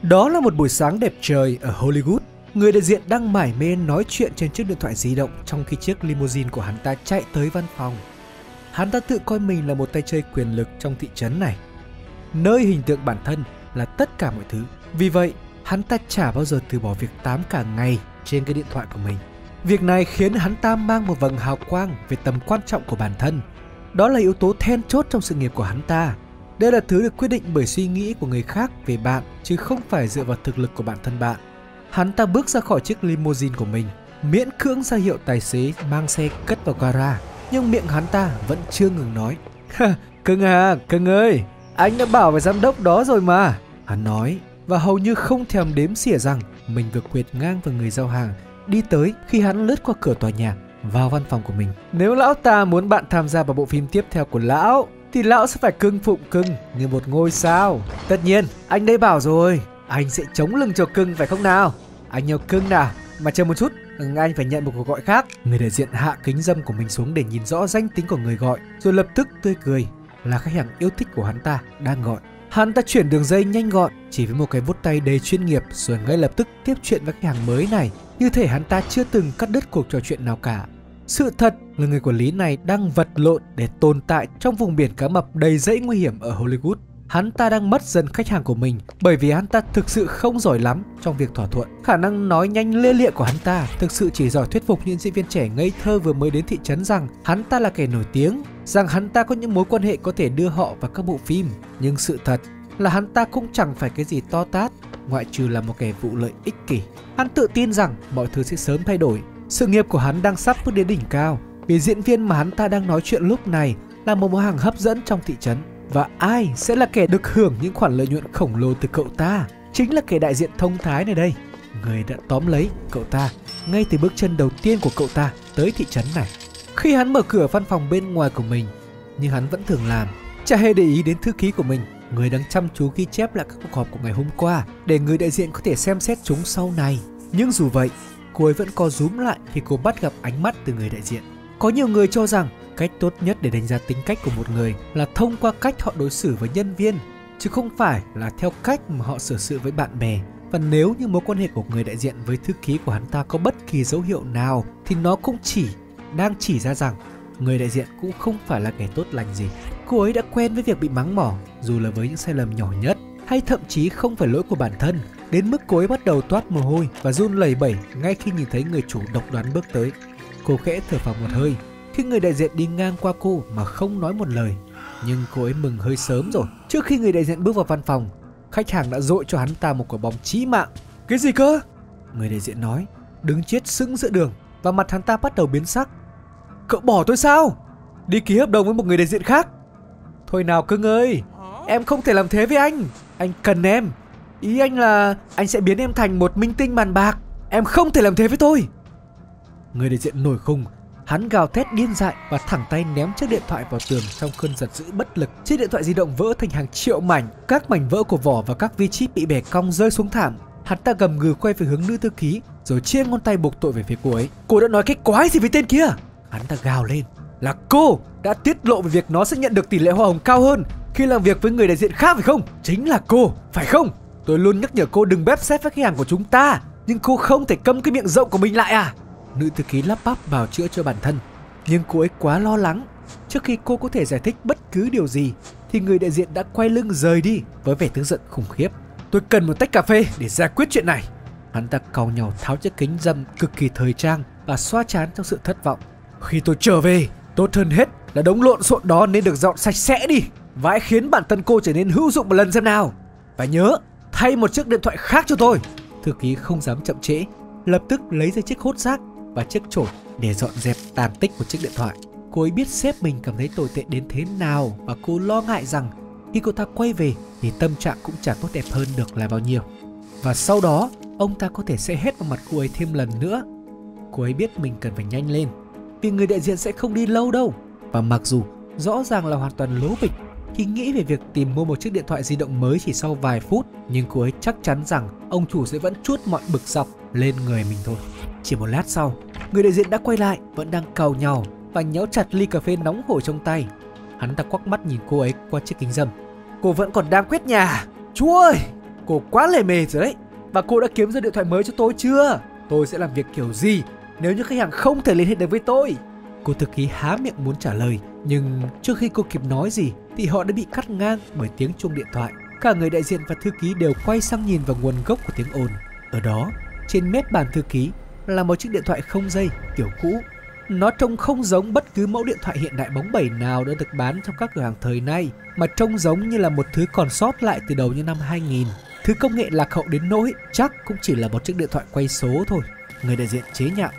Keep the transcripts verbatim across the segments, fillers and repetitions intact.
Đó là một buổi sáng đẹp trời ở Hollywood. Người đại diện đang mải mê nói chuyện trên chiếc điện thoại di động trong khi chiếc limousine của hắn ta chạy tới văn phòng. Hắn ta tự coi mình là một tay chơi quyền lực trong thị trấn này, nơi hình tượng bản thân là tất cả mọi thứ. Vì vậy, hắn ta chả bao giờ từ bỏ việc tám cả ngày trên cái điện thoại của mình. Việc này khiến hắn ta mang một vầng hào quang về tầm quan trọng của bản thân. Đó là yếu tố then chốt trong sự nghiệp của hắn ta. Đây là thứ được quyết định bởi suy nghĩ của người khác về bạn, chứ không phải dựa vào thực lực của bản thân bạn. Hắn ta bước ra khỏi chiếc limousine của mình, miễn cưỡng ra hiệu tài xế mang xe cất vào gara. Nhưng miệng hắn ta vẫn chưa ngừng nói. Cưng à, cưng ơi, anh đã bảo với giám đốc đó rồi mà. Hắn nói, và hầu như không thèm đếm xỉa rằng mình vừa quệt ngang vào người giao hàng đi tới khi hắn lướt qua cửa tòa nhà vào văn phòng của mình. Nếu lão ta muốn bạn tham gia vào bộ phim tiếp theo của lão thì lão sẽ phải cưng phụng cưng như một ngôi sao. Tất nhiên, anh đây bảo rồi, anh sẽ chống lưng cho cưng phải không nào? Anh yêu cưng nào. Mà chờ một chút, anh phải nhận một cuộc gọi khác. Người đại diện hạ kính râm của mình xuống để nhìn rõ danh tính của người gọi, rồi lập tức tươi cười. Là khách hàng yêu thích của hắn ta đang gọi. Hắn ta chuyển đường dây nhanh gọn, chỉ với một cái vuốt tay đầy chuyên nghiệp, rồi ngay lập tức tiếp chuyện với khách hàng mới này, như thể hắn ta chưa từng cắt đứt cuộc trò chuyện nào cả. Sự thật là người quản lý này đang vật lộn để tồn tại trong vùng biển cá mập đầy rẫy nguy hiểm ở Hollywood. Hắn ta đang mất dần khách hàng của mình bởi vì hắn ta thực sự không giỏi lắm trong việc thỏa thuận. Khả năng nói nhanh lia lịa của hắn ta thực sự chỉ giỏi thuyết phục những diễn viên trẻ ngây thơ vừa mới đến thị trấn rằng hắn ta là kẻ nổi tiếng, rằng hắn ta có những mối quan hệ có thể đưa họ vào các bộ phim. Nhưng sự thật là hắn ta cũng chẳng phải cái gì to tát, ngoại trừ là một kẻ vụ lợi ích kỷ. Hắn tự tin rằng mọi thứ sẽ sớm thay đổi. Sự nghiệp của hắn đang sắp bước đến đỉnh cao, vì diễn viên mà hắn ta đang nói chuyện lúc này là một món hàng hấp dẫn trong thị trấn. Và ai sẽ là kẻ được hưởng những khoản lợi nhuận khổng lồ từ cậu ta? Chính là kẻ đại diện thông thái này đây. Người đã tóm lấy cậu ta ngay từ bước chân đầu tiên của cậu ta tới thị trấn này. Khi hắn mở cửa văn phòng bên ngoài của mình, như hắn vẫn thường làm, chả hề để ý đến thư ký của mình, người đang chăm chú ghi chép lại các cuộc họp của ngày hôm qua để người đại diện có thể xem xét chúng sau này. Nhưng dù vậy, cô ấy vẫn co rúm lại khi cô bắt gặp ánh mắt từ người đại diện. Có nhiều người cho rằng cách tốt nhất để đánh giá tính cách của một người là thông qua cách họ đối xử với nhân viên, chứ không phải là theo cách mà họ xử sự với bạn bè. Và nếu như mối quan hệ của người đại diện với thư ký của hắn ta có bất kỳ dấu hiệu nào thì nó cũng chỉ đang chỉ ra rằng người đại diện cũng không phải là kẻ tốt lành gì. Cô ấy đã quen với việc bị mắng mỏ, dù là với những sai lầm nhỏ nhất, hay thậm chí không phải lỗi của bản thân, đến mức cô ấy bắt đầu toát mồ hôi và run lẩy bẩy ngay khi nhìn thấy người chủ độc đoán bước tới. Cô khẽ thở phào một hơi khi người đại diện đi ngang qua cô mà không nói một lời. Nhưng cô ấy mừng hơi sớm rồi. Trước khi người đại diện bước vào văn phòng, khách hàng đã dội cho hắn ta một quả bóng chí mạng. Cái gì cơ? Người đại diện nói, đứng chết sững giữa đường, và mặt hắn ta bắt đầu biến sắc. Cậu bỏ tôi sao? Đi ký hợp đồng với một người đại diện khác? Thôi nào cưng ơi, em không thể làm thế với anh. Anh cần em. Ý anh là anh sẽ biến em thành một minh tinh bàn bạc. Em không thể làm thế với tôi. Người đại diện nổi khùng. Hắn gào thét điên dại và thẳng tay ném chiếc điện thoại vào tường trong cơn giận dữ bất lực. Chiếc điện thoại di động vỡ thành hàng triệu mảnh, các mảnh vỡ của vỏ và các vi chip bị bẻ cong rơi xuống thảm. Hắn ta gầm gừ quay về hướng nữ thư ký, rồi chia ngón tay buộc tội về phía cô ấy. Cô đã nói cái quái gì với tên kia? Hắn ta gào lên. Là cô đã tiết lộ về việc nó sẽ nhận được tỷ lệ hoa hồng cao hơn khi làm việc với người đại diện khác phải không? Chính là cô, phải không? Tôi luôn nhắc nhở cô đừng bép xếp với khách hàng của chúng ta, nhưng cô không thể câm cái miệng rộng của mình lại à? Nữ thư ký lắp bắp bào chữa cho bản thân, nhưng cô ấy quá lo lắng. Trước khi cô có thể giải thích bất cứ điều gì thì người đại diện đã quay lưng rời đi với vẻ tức giận khủng khiếp. Tôi cần một tách cà phê để giải quyết chuyện này. Hắn ta cau nhàu tháo chiếc kính râm cực kỳ thời trang và xoa trán trong sự thất vọng. Khi tôi trở về, tốt hơn hết là đống lộn xộn đó nên được dọn sạch sẽ đi. Và hãy khiến bản thân cô trở nên hữu dụng một lần xem nào. Và nhớ, thay một chiếc điện thoại khác cho tôi. Thư ký không dám chậm trễ, lập tức lấy ra chiếc hốt rác và chiếc chổi để dọn dẹp tàn tích của chiếc điện thoại. Cô ấy biết sếp mình cảm thấy tồi tệ đến thế nào, và cô lo ngại rằng khi cô ta quay về thì tâm trạng cũng chẳng tốt đẹp hơn được là bao nhiêu. Và sau đó ông ta có thể sẽ hét vào mặt cô ấy thêm lần nữa. Cô ấy biết mình cần phải nhanh lên, vì người đại diện sẽ không đi lâu đâu. Và mặc dù rõ ràng là hoàn toàn lố bịch khi nghĩ về việc tìm mua một chiếc điện thoại di động mới chỉ sau vài phút, nhưng cô ấy chắc chắn rằng ông chủ sẽ vẫn trút mọi bực dọc lên người mình thôi. Chỉ một lát sau, người đại diện đã quay lại, vẫn đang càu nhàu và nhéo chặt ly cà phê nóng hổi trong tay. Hắn ta quắc mắt nhìn cô ấy qua chiếc kính râm. Cô vẫn còn đang quét nhà. Chú ơi, cô cô quá lề mề rồi đấy. Và cô đã kiếm ra điện thoại mới cho tôi chưa? Tôi sẽ làm việc kiểu gì nếu như khách hàng không thể liên hệ được với tôi? Cô thư ký há miệng muốn trả lời, nhưng trước khi cô kịp nói gì thì họ đã bị cắt ngang bởi tiếng chuông điện thoại. Cả người đại diện và thư ký đều quay sang nhìn vào nguồn gốc của tiếng ồn. Ở đó, trên mép bàn thư ký là một chiếc điện thoại không dây kiểu cũ. Nó trông không giống bất cứ mẫu điện thoại hiện đại bóng bẩy nào đã được bán trong các cửa hàng thời nay, mà trông giống như là một thứ còn sót lại từ đầu những năm hai nghìn. Thứ công nghệ lạc hậu đến nỗi chắc cũng chỉ là một chiếc điện thoại quay số thôi. Người đại diện chế nhạo.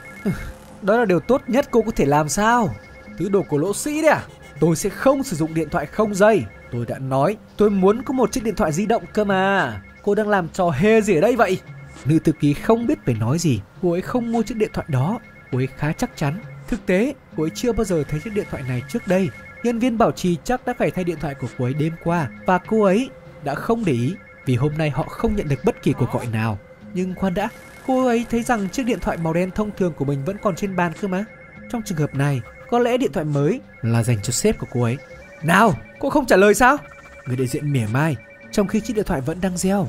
Đó là điều tốt nhất cô có thể làm sao? Thứ đồ của lỗ sĩ đấy à? Tôi sẽ không sử dụng điện thoại không dây. Tôi đã nói tôi muốn có một chiếc điện thoại di động cơ mà. Cô đang làm trò hề gì ở đây vậy? Nữ thư ký không biết phải nói gì. Cô ấy không mua chiếc điện thoại đó. Cô ấy khá chắc chắn. Thực tế, cô ấy chưa bao giờ thấy chiếc điện thoại này trước đây. Nhân viên bảo trì chắc đã phải thay điện thoại của cô ấy đêm qua, và cô ấy đã không để ý vì hôm nay họ không nhận được bất kỳ cuộc gọi nào. Nhưng khoan đã, cô ấy thấy rằng chiếc điện thoại màu đen thông thường của mình vẫn còn trên bàn cơ mà. Trong trường hợp này, có lẽ điện thoại mới là dành cho sếp của cô ấy. Nào, cô không trả lời sao? Người đại diện mỉa mai, trong khi chiếc điện thoại vẫn đang reo.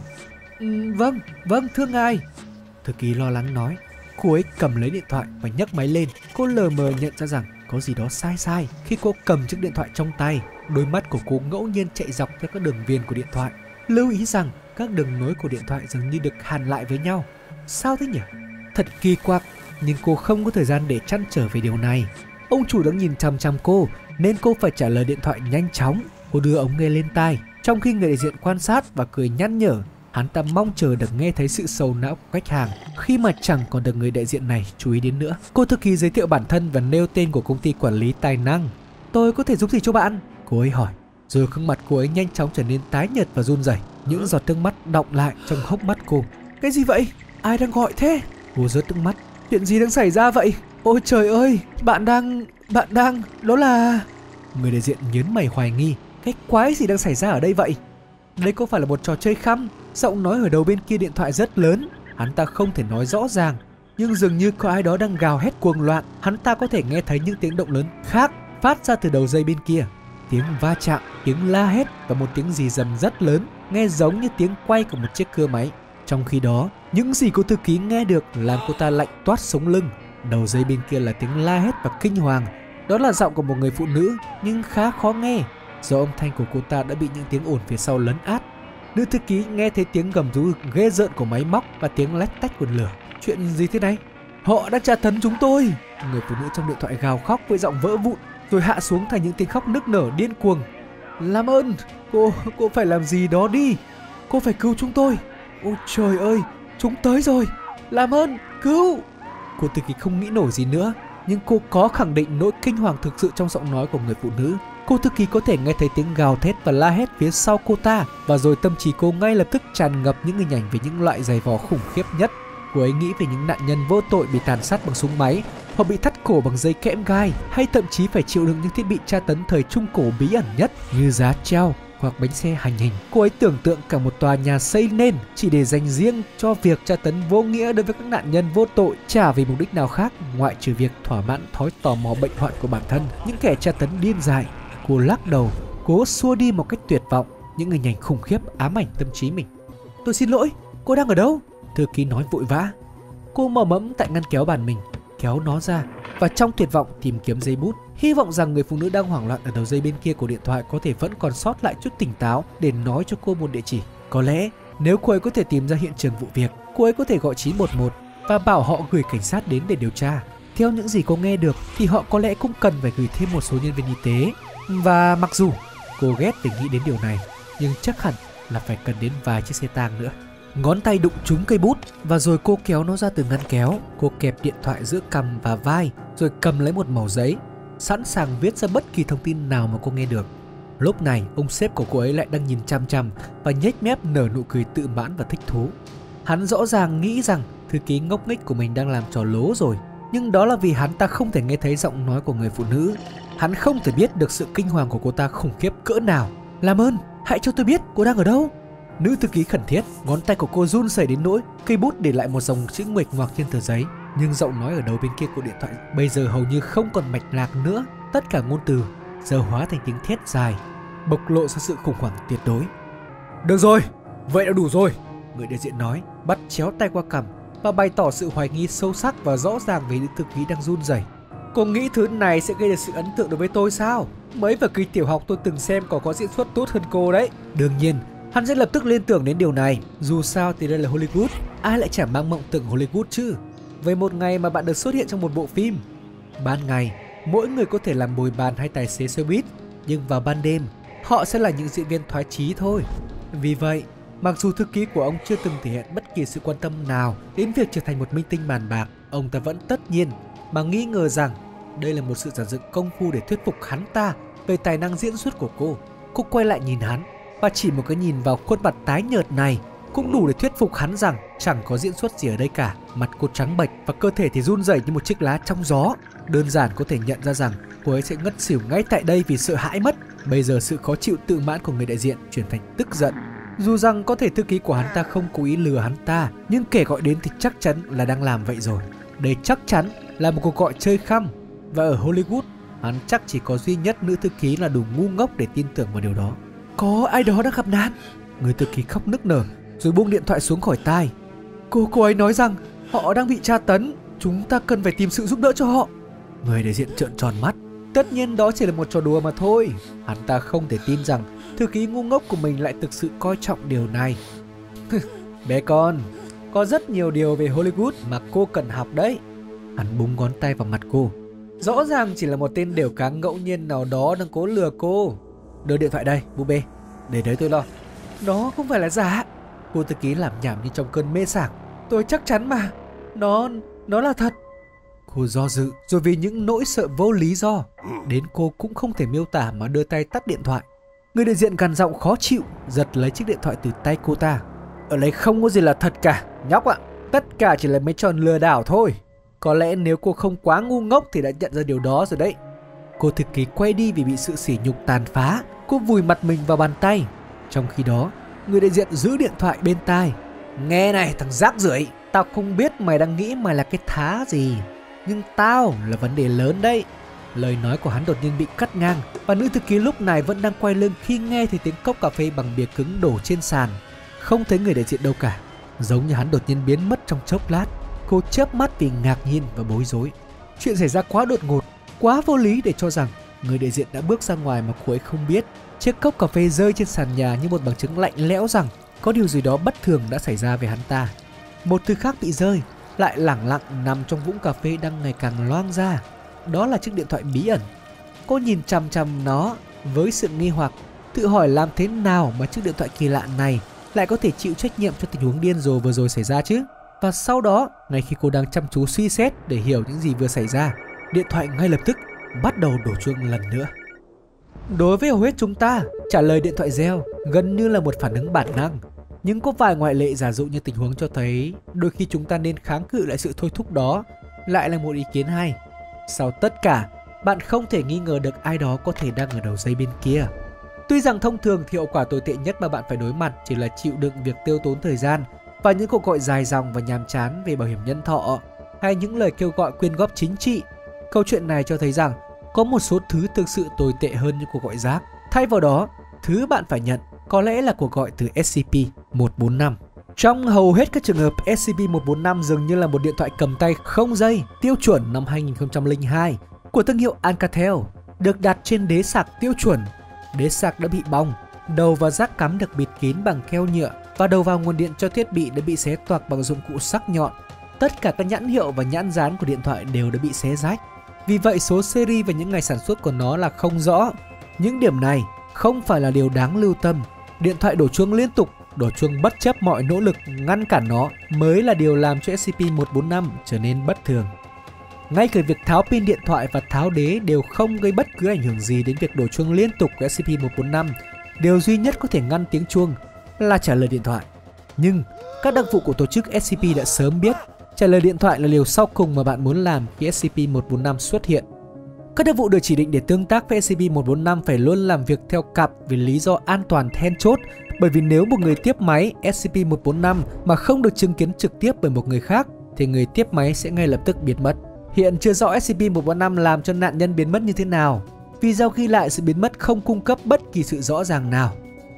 Ừ, vâng, vâng thưa ngài. Thư ký lo lắng nói. Cô ấy cầm lấy điện thoại và nhấc máy lên. Cô lờ mờ nhận ra rằng có gì đó sai sai khi cô cầm chiếc điện thoại trong tay. Đôi mắt của cô ngẫu nhiên chạy dọc theo các đường viền của điện thoại. Lưu ý rằng các đường nối của điện thoại dường như được hàn lại với nhau. Sao thế nhỉ? Thật kỳ quặc, nhưng cô không có thời gian để trăn trở về điều này. Ông chủ đang nhìn chằm chằm cô nên cô phải trả lời điện thoại nhanh chóng. Cô đưa ống nghe lên tai, trong khi người đại diện quan sát và cười nhăn nhở. Hắn ta mong chờ được nghe thấy sự sầu não của khách hàng khi mà chẳng còn được người đại diện này chú ý đến nữa. Cô thư ký giới thiệu bản thân và nêu tên của công ty quản lý tài năng. Tôi có thể giúp gì cho bạn? Cô ấy hỏi. Rồi gương mặt cô ấy nhanh chóng trở nên tái nhợt và run rẩy. Những giọt nước mắt đọng lại trong hốc mắt cô. Cái gì vậy? Ai đang gọi thế? Cô rớt nước mắt. Chuyện gì đang xảy ra vậy? Ôi trời ơi, bạn đang... bạn đang... đó là... Người đại diện nhớn mày hoài nghi. Cái quái gì đang xảy ra ở đây vậy? Đây có phải là một trò chơi khăm? Giọng nói ở đầu bên kia điện thoại rất lớn. Hắn ta không thể nói rõ ràng, nhưng dường như có ai đó đang gào hét cuồng loạn. Hắn ta có thể nghe thấy những tiếng động lớn khác phát ra từ đầu dây bên kia. Tiếng va chạm, tiếng la hét và một tiếng rì rầm rất lớn, nghe giống như tiếng quay của một chiếc cưa máy. Trong khi đó, những gì cô thư ký nghe được làm cô ta lạnh toát sống lưng. Đầu dây bên kia là tiếng la hét và kinh hoàng. Đó là giọng của một người phụ nữ, nhưng khá khó nghe do âm thanh của cô ta đã bị những tiếng ồn phía sau lấn át. Nữ thư ký nghe thấy tiếng gầm rú ghê rợn của máy móc và tiếng lách tách của lửa. Chuyện gì thế này? Họ đã tra tấn chúng tôi. Người phụ nữ trong điện thoại gào khóc với giọng vỡ vụn, rồi hạ xuống thành những tiếng khóc nức nở điên cuồng. Làm ơn, cô, cô phải làm gì đó đi. Cô phải cứu chúng tôi. Ôi trời ơi, chúng tới rồi. Làm ơn, cứu. Cô thư ký không nghĩ nổi gì nữa, nhưng cô có khẳng định nỗi kinh hoàng thực sự trong giọng nói của người phụ nữ. Cô thư ký có thể nghe thấy tiếng gào thét và la hét phía sau cô ta, và rồi tâm trí cô ngay lập tức tràn ngập những hình ảnh về những loại giày vò khủng khiếp nhất. Cô ấy nghĩ về những nạn nhân vô tội bị tàn sát bằng súng máy, hoặc bị thắt cổ bằng dây kẽm gai, hay thậm chí phải chịu đựng những thiết bị tra tấn thời Trung Cổ bí ẩn nhất như giá treo hoặc bánh xe hành hình. Cô ấy tưởng tượng cả một tòa nhà xây nên chỉ để dành riêng cho việc tra tấn vô nghĩa đối với các nạn nhân vô tội, chả vì mục đích nào khác ngoại trừ việc thỏa mãn thói tò mò bệnh hoạn của bản thân. Những kẻ tra tấn điên dại. Cô lắc đầu, cố xua đi một cách tuyệt vọng những hình ảnh khủng khiếp ám ảnh tâm trí mình. Tôi xin lỗi, cô đang ở đâu? Thư ký nói vội vã. Cô mò mẫm tại ngăn kéo bàn mình, kéo nó ra và trong tuyệt vọng tìm kiếm giấy bút, hy vọng rằng người phụ nữ đang hoảng loạn ở đầu dây bên kia của điện thoại có thể vẫn còn sót lại chút tỉnh táo để nói cho cô một địa chỉ. Có lẽ nếu cô ấy có thể tìm ra hiện trường vụ việc, cô ấy có thể gọi chín một một và bảo họ gửi cảnh sát đến để điều tra. Theo những gì cô nghe được thì họ có lẽ cũng cần phải gửi thêm một số nhân viên y tế. Và mặc dù cô ghét phải nghĩ đến điều này, nhưng chắc hẳn là phải cần đến vài chiếc xe tang nữa. Ngón tay đụng trúng cây bút và rồi cô kéo nó ra từ ngăn kéo. Cô kẹp điện thoại giữa cằm và vai, rồi cầm lấy một mẩu giấy, sẵn sàng viết ra bất kỳ thông tin nào mà cô nghe được. Lúc này ông sếp của cô ấy lại đang nhìn chằm chằm và nhếch mép nở nụ cười tự mãn và thích thú. Hắn rõ ràng nghĩ rằng thư ký ngốc nghếch của mình đang làm trò lố rồi, nhưng đó là vì hắn ta không thể nghe thấy giọng nói của người phụ nữ. Hắn không thể biết được sự kinh hoàng của cô ta khủng khiếp cỡ nào. Làm ơn, hãy cho tôi biết cô đang ở đâu. Nữ thư ký khẩn thiết, ngón tay của cô run rẩy đến nỗi cây bút để lại một dòng chữ nguệch ngoạc trên tờ giấy. Nhưng giọng nói ở đầu bên kia của điện thoại bây giờ hầu như không còn mạch lạc nữa. Tất cả ngôn từ giờ hóa thành tiếng thét dài, bộc lộ ra sự khủng hoảng tuyệt đối. Được rồi, vậy đã đủ rồi. người đại diện nói, bắt chéo tay qua cằm và bày tỏ sự hoài nghi sâu sắc và rõ ràng về nữ thư ký đang run rẩy. Cô nghĩ thứ này sẽ gây được sự ấn tượng đối với tôi sao? Mấy vở kịch tiểu học tôi từng xem còn có diễn xuất tốt hơn cô đấy. Đương nhiên, hắn sẽ lập tức liên tưởng đến điều này. Dù sao thì đây là Hollywood, ai lại chẳng mang mộng tưởng Hollywood chứ? Về một ngày mà bạn được xuất hiện trong một bộ phim. Ban ngày, mỗi người có thể làm bồi bàn hay tài xế xe buýt, nhưng vào ban đêm, họ sẽ là những diễn viên thoái chí thôi. Vì vậy, mặc dù thư ký của ông chưa từng thể hiện bất kỳ sự quan tâm nào đến việc trở thành một minh tinh bàn bạc, ông ta vẫn tất nhiên mà nghi ngờ rằng đây là một sự giản dựng công phu để thuyết phục hắn ta về tài năng diễn xuất của cô. Cô quay lại nhìn hắn và chỉ một cái nhìn vào khuôn mặt tái nhợt này cũng đủ để thuyết phục hắn rằng chẳng có diễn xuất gì ở đây cả. Mặt cô trắng bệch và cơ thể thì run rẩy như một chiếc lá trong gió. Đơn giản có thể nhận ra rằng cô ấy sẽ ngất xỉu ngay tại đây vì sợ hãi mất. Bây giờ sự khó chịu tự mãn của người đại diện chuyển thành tức giận. Dù rằng có thể thư ký của hắn ta không cố ý lừa hắn ta, nhưng kẻ gọi đến thì chắc chắn là đang làm vậy rồi. Đây chắc chắn là một cuộc gọi chơi khăm. Và ở Hollywood, hắn chắc chỉ có duy nhất nữ thư ký là đủ ngu ngốc để tin tưởng vào điều đó. Có ai đó đang gặp nạn. Người thư ký khóc nức nở rồi buông điện thoại xuống khỏi tai. Cô cô ấy nói rằng họ đang bị tra tấn, chúng ta cần phải tìm sự giúp đỡ cho họ. Người đại diện trợn tròn mắt. Tất nhiên đó chỉ là một trò đùa mà thôi. Hắn ta không thể tin rằng thư ký ngu ngốc của mình lại thực sự coi trọng điều này. Bé con, có rất nhiều điều về Hollywood mà cô cần học đấy. Hắn búng ngón tay vào mặt cô. Rõ ràng chỉ là một tên đểu cá ngẫu nhiên nào đó đang cố lừa cô. Đưa điện thoại đây, búp bê. Để đấy tôi lo. Nó không phải là giả. Cô thư ký làm nhảm như trong cơn mê sảng. Tôi chắc chắn mà. Nó, nó là thật. Cô do dự rồi vì những nỗi sợ vô lý do đến cô cũng không thể miêu tả mà đưa tay tắt điện thoại. Người đại diện gằn giọng khó chịu giật lấy chiếc điện thoại từ tay cô ta. Ở đây không có gì là thật cả, nhóc ạ. Tất cả chỉ là mấy trò lừa đảo thôi. Có lẽ nếu cô không quá ngu ngốc thì đã nhận ra điều đó rồi đấy. Cô thư ký quay đi vì bị sự sỉ nhục tàn phá. Cô vùi mặt mình vào bàn tay. Trong khi đó, người đại diện giữ điện thoại bên tai. Nghe này thằng rác rưởi, tao không biết mày đang nghĩ mày là cái thá gì, nhưng tao là vấn đề lớn đấy. Lời nói của hắn đột nhiên bị cắt ngang và nữ thư ký lúc này vẫn đang quay lưng khi nghe thấy tiếng cốc cà phê bằng bìa cứng đổ trên sàn. Không thấy người đại diện đâu cả, giống như hắn đột nhiên biến mất trong chốc lát. Cô chớp mắt vì ngạc nhiên và bối rối. Chuyện xảy ra quá đột ngột, quá vô lý để cho rằng người đại diện đã bước ra ngoài mà cô ấy không biết. Chiếc cốc cà phê rơi trên sàn nhà như một bằng chứng lạnh lẽo rằng có điều gì đó bất thường đã xảy ra về hắn ta. Một thứ khác bị rơi, lại lẳng lặng nằm trong vũng cà phê đang ngày càng loang ra. Đó là chiếc điện thoại bí ẩn. Cô nhìn chằm chằm nó với sự nghi hoặc, tự hỏi làm thế nào mà chiếc điện thoại kỳ lạ này lại có thể chịu trách nhiệm cho tình huống điên rồ vừa rồi xảy ra chứ. Và sau đó, ngay khi cô đang chăm chú suy xét để hiểu những gì vừa xảy ra, điện thoại ngay lập tức bắt đầu đổ chuông lần nữa. Đối với hầu hết chúng ta, trả lời điện thoại reo gần như là một phản ứng bản năng. Nhưng có vài ngoại lệ giả dụ như tình huống cho thấy đôi khi chúng ta nên kháng cự lại sự thôi thúc đó, lại là một ý kiến hay. Sau tất cả, bạn không thể nghi ngờ được ai đó có thể đang ở đầu dây bên kia. Tuy rằng thông thường thì hậu quả tồi tệ nhất mà bạn phải đối mặt chỉ là chịu đựng việc tiêu tốn thời gian và những cuộc gọi dài dòng và nhàm chán về bảo hiểm nhân thọ hay những lời kêu gọi quyên góp chính trị. Câu chuyện này cho thấy rằng có một số thứ thực sự tồi tệ hơn những cuộc gọi rác. Thay vào đó, thứ bạn phải nhận có lẽ là cuộc gọi từ S C P một bốn năm. Trong hầu hết các trường hợp, S C P một bốn năm dường như là một điện thoại cầm tay không dây tiêu chuẩn năm hai nghìn không trăm lẻ hai của thương hiệu Alcatel, được đặt trên đế sạc tiêu chuẩn. Đế sạc đã bị bong, đầu và rác cắm được bịt kín bằng keo nhựa và đầu vào nguồn điện cho thiết bị đã bị xé toạc bằng dụng cụ sắc nhọn. Tất cả các nhãn hiệu và nhãn dán của điện thoại đều đã bị xé rách. Vì vậy số series và những ngày sản xuất của nó là không rõ. Những điểm này không phải là điều đáng lưu tâm. Điện thoại đổ chuông liên tục, đổ chuông bất chấp mọi nỗ lực ngăn cản nó mới là điều làm cho S C P một bốn năm trở nên bất thường. Ngay cả việc tháo pin điện thoại và tháo đế đều không gây bất cứ ảnh hưởng gì đến việc đổ chuông liên tục của S C P một bốn năm. Điều duy nhất có thể ngăn tiếng chuông là trả lời điện thoại. Nhưng các đặc vụ của tổ chức S C P đã sớm biết trả lời điện thoại là liều sau cùng mà bạn muốn làm khi S C P một bốn năm xuất hiện. Các đặc vụ được chỉ định để tương tác với S C P một bốn năm phải luôn làm việc theo cặp vì lý do an toàn then chốt, bởi vì nếu một người tiếp máy S C P một bốn năm mà không được chứng kiến trực tiếp bởi một người khác thì người tiếp máy sẽ ngay lập tức biến mất. Hiện chưa rõ S C P một bốn năm làm cho nạn nhân biến mất như thế nào. Video ghi lại sự biến mất không cung cấp bất kỳ sự rõ ràng nào.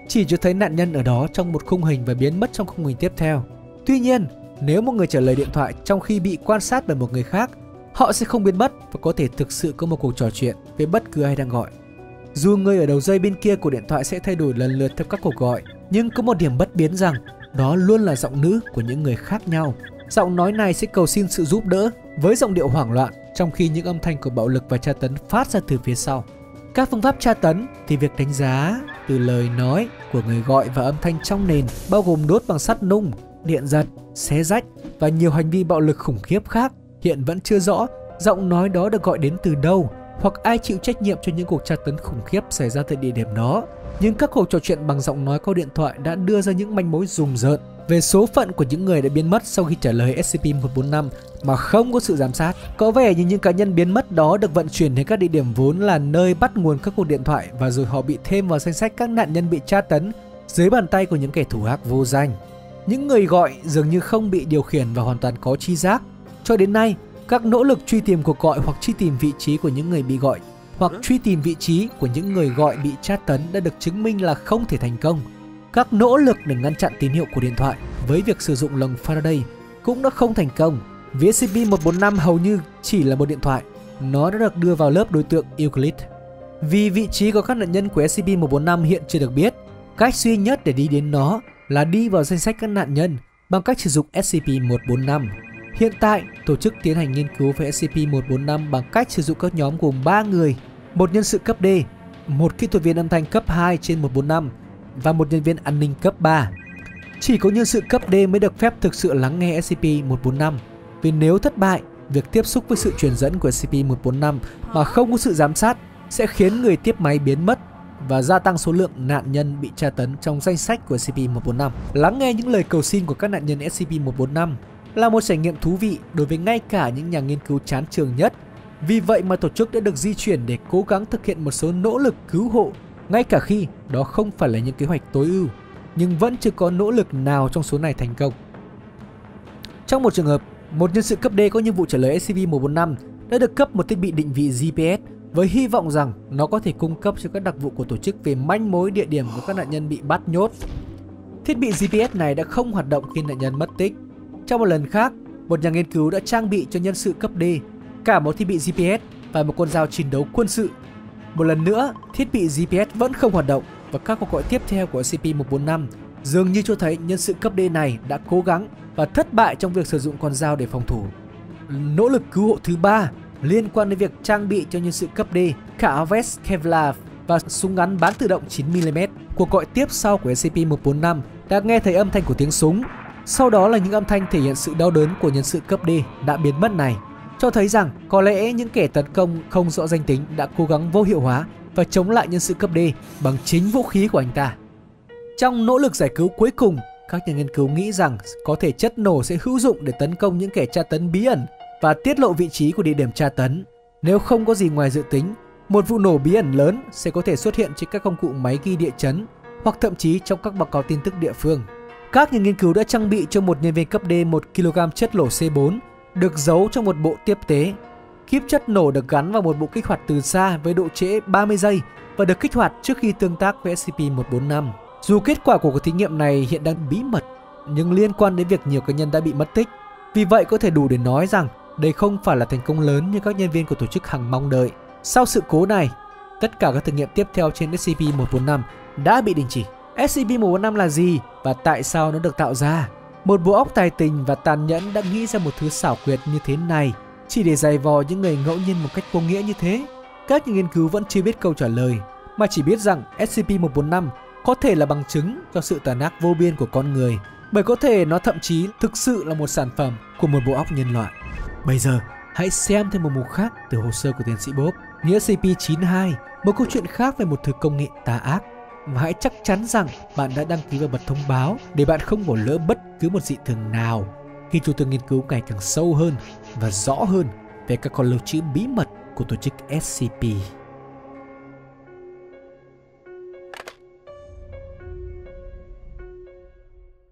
chỉ cho thấy nạn nhân ở đó trong một khung hình và biến mất trong khung hình tiếp theo. Tuy nhiên, nếu một người trả lời điện thoại trong khi bị quan sát bởi một người khác, họ sẽ không biến mất và có thể thực sự có một cuộc trò chuyện với bất cứ ai đang gọi. Dù người ở đầu dây bên kia của điện thoại sẽ thay đổi lần lượt theo các cuộc gọi, nhưng có một điểm bất biến rằng đó luôn là giọng nữ của những người khác nhau. Giọng nói này sẽ cầu xin sự giúp đỡ với giọng điệu hoảng loạn, trong khi những âm thanh của bạo lực và tra tấn phát ra từ phía sau. Các phương pháp tra tấn thì việc đánh giá từ lời nói của người gọi và âm thanh trong nền, bao gồm đốt bằng sắt nung, điện giật, xé rách và nhiều hành vi bạo lực khủng khiếp khác. Hiện vẫn chưa rõ giọng nói đó được gọi đến từ đâu hoặc ai chịu trách nhiệm cho những cuộc tra tấn khủng khiếp xảy ra tại địa điểm đó. Nhưng các cuộc trò chuyện bằng giọng nói qua điện thoại đã đưa ra những manh mối rùng rợn về số phận của những người đã biến mất sau khi trả lời S C P một bốn năm mà không có sự giám sát. Có vẻ như những cá nhân biến mất đó được vận chuyển đến các địa điểm vốn là nơi bắt nguồn các cuộc điện thoại, và rồi họ bị thêm vào danh sách các nạn nhân bị tra tấn dưới bàn tay của những kẻ thù ác vô danh. Những người gọi dường như không bị điều khiển và hoàn toàn có tri giác. Cho đến nay, các nỗ lực truy tìm cuộc gọi hoặc truy tìm vị trí của những người bị gọi hoặc truy tìm vị trí của những người gọi bị tra tấn đã được chứng minh là không thể thành công. Các nỗ lực để ngăn chặn tín hiệu của điện thoại với việc sử dụng lồng Faraday cũng đã không thành công, vì S C P một bốn năm hầu như chỉ là một điện thoại. Nó đã được đưa vào lớp đối tượng Euclid. Vì vị trí của các nạn nhân của S C P một bốn năm hiện chưa được biết, cách duy nhất để đi đến nó là đi vào danh sách các nạn nhân bằng cách sử dụng S C P một bốn năm. Hiện tại, tổ chức tiến hành nghiên cứu về S C P một bốn năm bằng cách sử dụng các nhóm gồm ba người, một nhân sự cấp D, một kỹ thuật viên âm thanh cấp hai trên một bốn năm và một nhân viên an ninh cấp ba. Chỉ có nhân sự cấp D mới được phép thực sự lắng nghe S C P một bốn năm, vì nếu thất bại, việc tiếp xúc với sự truyền dẫn của S C P một bốn năm mà không có sự giám sát sẽ khiến người tiếp máy biến mất và gia tăng số lượng nạn nhân bị tra tấn trong danh sách của S C P một bốn năm. Lắng nghe những lời cầu xin của các nạn nhân S C P một bốn năm là một trải nghiệm thú vị đối với ngay cả những nhà nghiên cứu chán trường nhất. Vì vậy mà tổ chức đã được di chuyển để cố gắng thực hiện một số nỗ lực cứu hộ, ngay cả khi đó không phải là những kế hoạch tối ưu, nhưng vẫn chưa có nỗ lực nào trong số này thành công. Trong một trường hợp, một nhân sự cấp D có nhiệm vụ trả lời S C P một bốn năm đã được cấp một thiết bị định vị G P S với hy vọng rằng nó có thể cung cấp cho các đặc vụ của tổ chức về manh mối địa điểm của các nạn nhân bị bắt nhốt. Thiết bị G P S này đã không hoạt động khi nạn nhân mất tích. Trong một lần khác, một nhà nghiên cứu đã trang bị cho nhân sự cấp D cả một thiết bị G P S và một con dao chiến đấu quân sự. Một lần nữa, thiết bị G P S vẫn không hoạt động và các cuộc gọi tiếp theo của S C P một bốn năm dường như cho thấy nhân sự cấp D này đã cố gắng và thất bại trong việc sử dụng con dao để phòng thủ. Nỗ lực cứu hộ thứ ba liên quan đến việc trang bị cho nhân sự cấp D cả áo vest Kevlar và súng ngắn bán tự động chín mi li mét. Cuộc gọi tiếp sau của S C P một bốn năm đã nghe thấy âm thanh của tiếng súng. Sau đó là những âm thanh thể hiện sự đau đớn của nhân sự cấp D đã biến mất này, cho thấy rằng có lẽ những kẻ tấn công không rõ danh tính đã cố gắng vô hiệu hóa và chống lại nhân sự cấp D bằng chính vũ khí của anh ta. Trong nỗ lực giải cứu cuối cùng, các nhà nghiên cứu nghĩ rằng có thể chất nổ sẽ hữu dụng để tấn công những kẻ tra tấn bí ẩn và tiết lộ vị trí của địa điểm tra tấn. Nếu không có gì ngoài dự tính, một vụ nổ bí ẩn lớn sẽ có thể xuất hiện trên các công cụ máy ghi địa chấn hoặc thậm chí trong các báo cáo tin tức địa phương. Các nhà nghiên cứu đã trang bị cho một nhân viên cấp D một ki lô gam chất nổ C bốn được giấu trong một bộ tiếp tế. Kíp chất nổ được gắn vào một bộ kích hoạt từ xa với độ trễ ba mươi giây và được kích hoạt trước khi tương tác với S C P một bốn năm. Dù kết quả của cuộc thí nghiệm này hiện đang bí mật, nhưng liên quan đến việc nhiều cá nhân đã bị mất tích. Vì vậy có thể đủ để nói rằng đây không phải là thành công lớn như các nhân viên của tổ chức hằng mong đợi. Sau sự cố này, tất cả các thử nghiệm tiếp theo trên S C P một bốn năm đã bị đình chỉ. S C P một bốn năm là gì và tại sao nó được tạo ra? Một bộ óc tài tình và tàn nhẫn đã nghĩ ra một thứ xảo quyệt như thế này chỉ để giày vò những người ngẫu nhiên một cách vô nghĩa như thế. Các nhà nghiên cứu vẫn chưa biết câu trả lời, mà chỉ biết rằng S C P một bốn năm có thể là bằng chứng cho sự tàn ác vô biên của con người, bởi có thể nó thậm chí thực sự là một sản phẩm của một bộ óc nhân loại. Bây giờ, hãy xem thêm một mục khác từ hồ sơ của tiến sĩ Bob, nghĩa S C P chín hai, một câu chuyện khác về một thứ công nghệ tà ác. Và hãy chắc chắn rằng bạn đã đăng ký và bật thông báo để bạn không bỏ lỡ bất cứ một dị thường nào khi chúng tôi nghiên cứu ngày càng sâu hơn và rõ hơn về các con lưu trữ bí mật của tổ chức S C P.